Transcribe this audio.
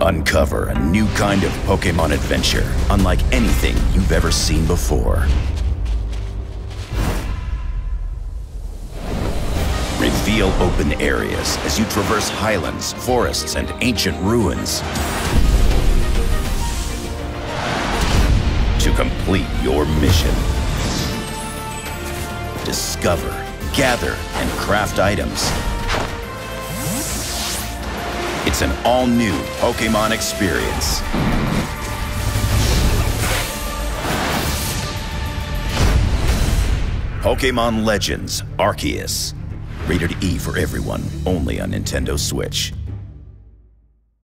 Uncover a new kind of Pokémon adventure, unlike anything you've ever seen before. Reveal open areas as you traverse highlands, forests, and ancient ruins. To complete your mission, discover, gather, and craft items. It's an all-new Pokémon experience. Pokémon Legends, Arceus. Rated E for everyone, only on Nintendo Switch.